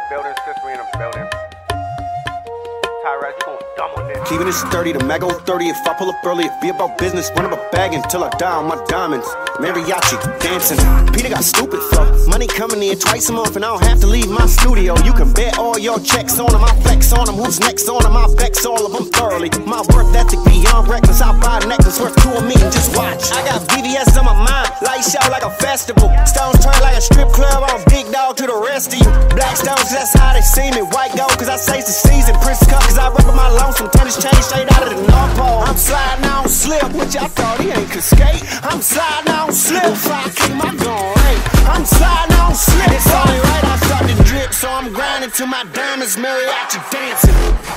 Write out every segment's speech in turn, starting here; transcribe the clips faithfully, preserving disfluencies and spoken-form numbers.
building, sister in the building. Tyrese, you gon' dumb on this. Keeping it sturdy, the mag on thirty. If I pull up early, it be about business. Run up a bag until I die on my diamonds. Mariachi, dancing. Peter got stupid flow. Money coming in twice a month, and I don't have to leave my studio. You can bet all your checks on them. I flex on them. Who's next on them? I vex all of them thoroughly. My worth ethic beyond reckless. I buy a necklace worth two of me and just watch. I got V V S on my mind. Lights out like a festival. Stones turn like a strip club. I'm big dog to the rest of you. Black stones, that's how they see me. White gold, cause I say it's the season. Prince cup, cause I rep with my lonesome. Tennis chain straight out of the North Pole. I'm sliding on slip, which I thought he ain't could skate. I'm sliding on slip, if I keep my gun right. I'm sliding on slip, it's only right I start to drip. So I'm grinding till my diamonds mariachi dancing.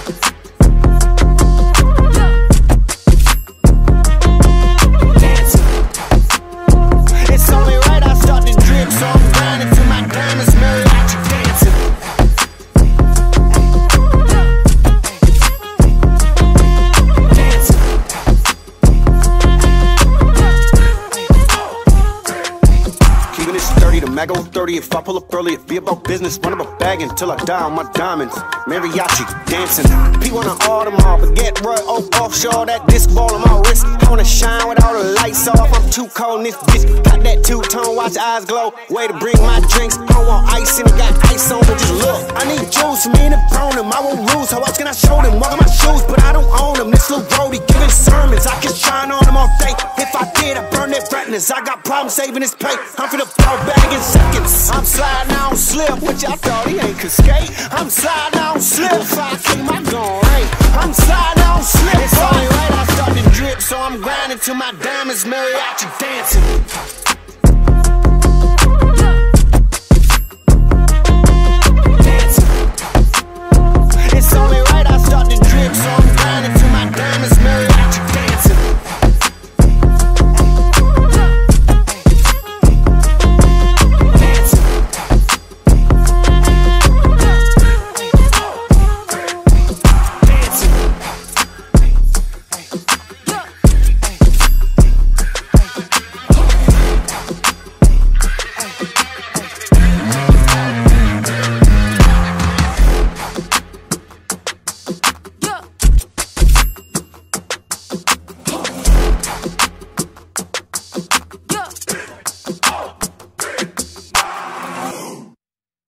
It's only right I start to drip, so I'm grinding till my diamonds mariachi dancing. Keeping it sturdy, the mag on thirty. If I pull up early, it be about business. Run up a bag until I die on my diamonds. Mariachi dancing. P wanna all them all, but get right off offshore. That disc ball on my wrist. I wanna shine with all the lights off. I'm too cold in this bitch. Got that two-tone, watch eyes glow. Way to bring my drinks. I don't want ice in it, got ice on it. Just look. I need juice, me and the bone them. I won't lose. How else can I show them? Walk on my shoes, but I don't own them. This little Brody giving sermons. I can shine on them all day. If I did, I burn their retinas. I got problems saving this pay. I'm finna fall back in seconds. I'm sliding on slip, which I thought he ain't could skate. I'm sliding on slip, if I keep my gun right. I'm sliding on slip, it's only right I start to drip. So I'm grinding till my diamonds mariachi dancing.